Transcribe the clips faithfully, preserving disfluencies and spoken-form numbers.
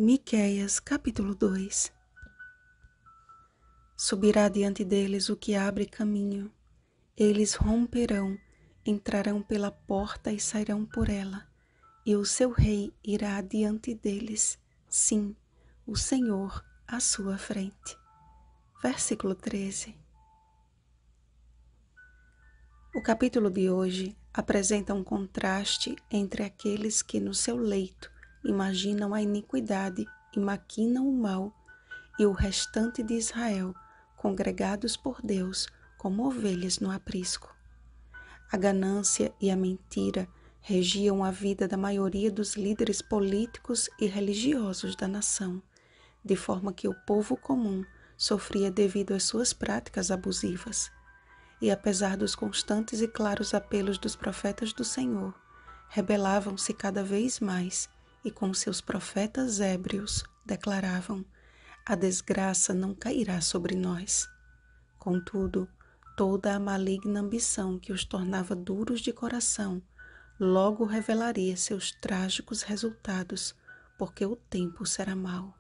Miqueias, capítulo dois. Subirá diante deles o que abre caminho. Eles romperão, entrarão pela porta e sairão por ela, e o seu rei irá diante deles, sim, o Senhor à sua frente. Versículo treze. O capítulo de hoje apresenta um contraste entre aqueles que no seu leito imaginam a iniquidade e maquinam o mal, e o restante de Israel, congregados por Deus como ovelhas no aprisco. A ganância e a mentira regiam a vida da maioria dos líderes políticos e religiosos da nação, de forma que o povo comum sofria devido às suas práticas abusivas. E apesar dos constantes e claros apelos dos profetas do Senhor, rebelavam-se cada vez mais e com seus profetas ébrios declaravam: a desgraça não cairá sobre nós. Contudo, toda a maligna ambição que os tornava duros de coração logo revelaria seus trágicos resultados, porque o tempo será mau.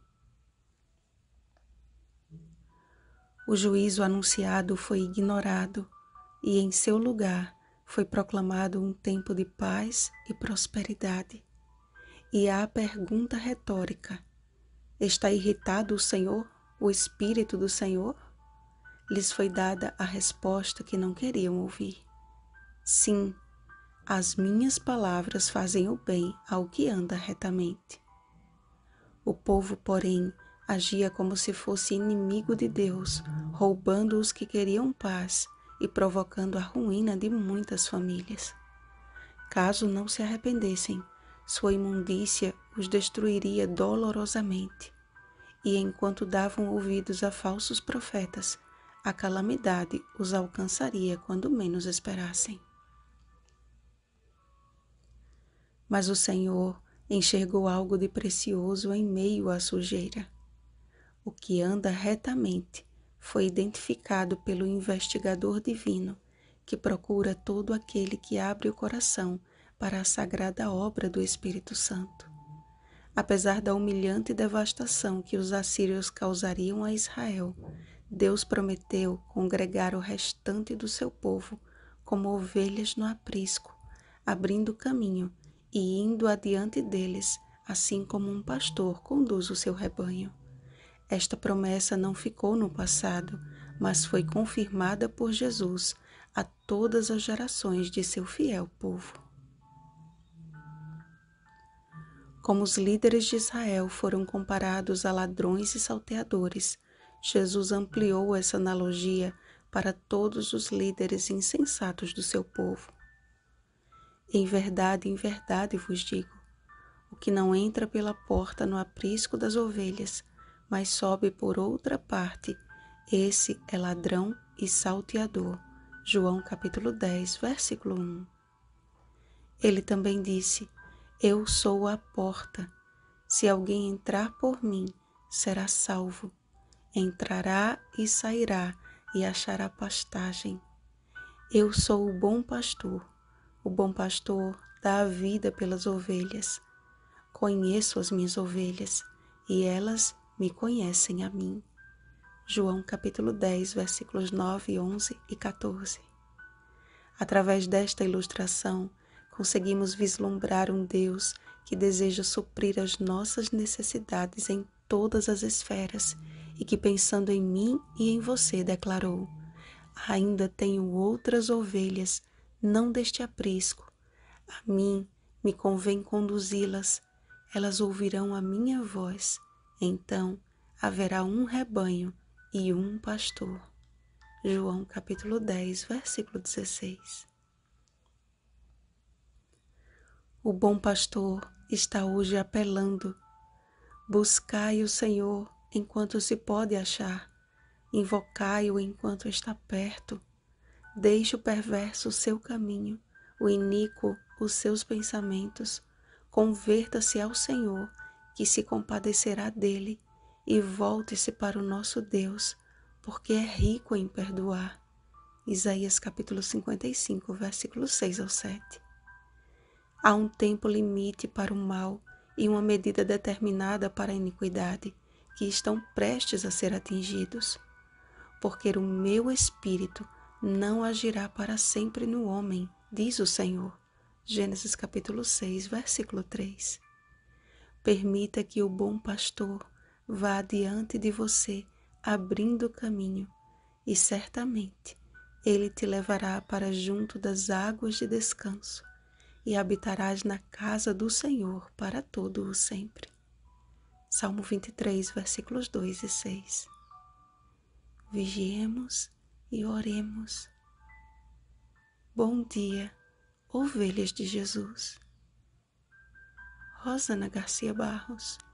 O juízo anunciado foi ignorado, e em seu lugar foi proclamado um tempo de paz e prosperidade. E há a pergunta retórica: está irritado o Senhor, o Espírito do Senhor? Lhes foi dada a resposta que não queriam ouvir. Sim, as minhas palavras fazem o bem ao que anda retamente. O povo, porém, agia como se fosse inimigo de Deus, roubando os que queriam paz e provocando a ruína de muitas famílias. Caso não se arrependessem, sua imundícia os destruiria dolorosamente. E enquanto davam ouvidos a falsos profetas, a calamidade os alcançaria quando menos esperassem. Mas o Senhor enxergou algo de precioso em meio à sujeira. O que anda retamente foi identificado pelo investigador divino, que procura todo aquele que abre o coração para a sagrada obra do Espírito Santo. Apesar da humilhante devastação que os assírios causariam a Israel, Deus prometeu congregar o restante do seu povo como ovelhas no aprisco, abrindo caminho e indo adiante deles, assim como um pastor conduz o seu rebanho. Esta promessa não ficou no passado, mas foi confirmada por Jesus a todas as gerações de seu fiel povo. Como os líderes de Israel foram comparados a ladrões e salteadores, Jesus ampliou essa analogia para todos os líderes insensatos do seu povo. Em verdade, em verdade vos digo, o que não entra pela porta no aprisco das ovelhas, mas sobe por outra parte, esse é ladrão e salteador. João capítulo dez, versículo um. Ele também disse: eu sou a porta. Se alguém entrar por mim, será salvo. Entrará e sairá e achará pastagem. Eu sou o bom pastor. O bom pastor dá a vida pelas ovelhas. Conheço as minhas ovelhas e elas me conhecem a mim. João capítulo dez, versículos nove, onze e quatorze. Através desta ilustração, conseguimos vislumbrar um Deus que deseja suprir as nossas necessidades em todas as esferas e que, pensando em mim e em você, declarou: ainda tenho outras ovelhas, não deste aprisco. A mim me convém conduzi-las, elas ouvirão a minha voz. Então haverá um rebanho e um pastor. João capítulo dez, versículo dezesseis. O bom pastor está hoje apelando: buscai o Senhor enquanto se pode achar, invocai-o enquanto está perto. Deixe o perverso o seu caminho, o iníquo os seus pensamentos. Converta-se ao Senhor, que se compadecerá dele, e volte-se para o nosso Deus, porque é rico em perdoar. Isaías capítulo cinquenta e cinco, versículos seis ao sete. Há um tempo limite para o mal e uma medida determinada para a iniquidade, que estão prestes a ser atingidos. Porque o meu espírito não agirá para sempre no homem, diz o Senhor. Gênesis capítulo seis, versículo três. Permita que o bom pastor vá adiante de você, abrindo o caminho, e certamente ele te levará para junto das águas de descanso, e habitarás na casa do Senhor para todo o sempre. Salmo vinte e três, versículos dois e seis. Vigiemos e oremos. Bom dia, ovelhas de Jesus. Rosana Garcia Barros.